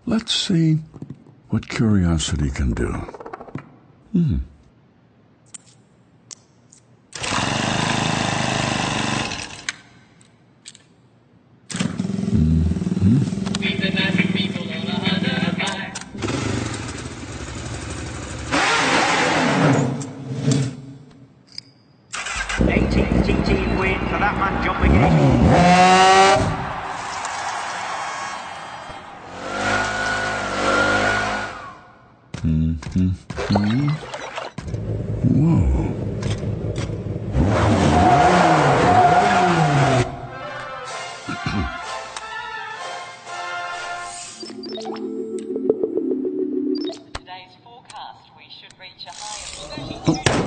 Let's see what curiosity can do. Win for that man jumping in. Today's forecast, we should reach a high of 30.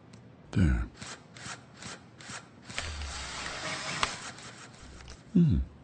There.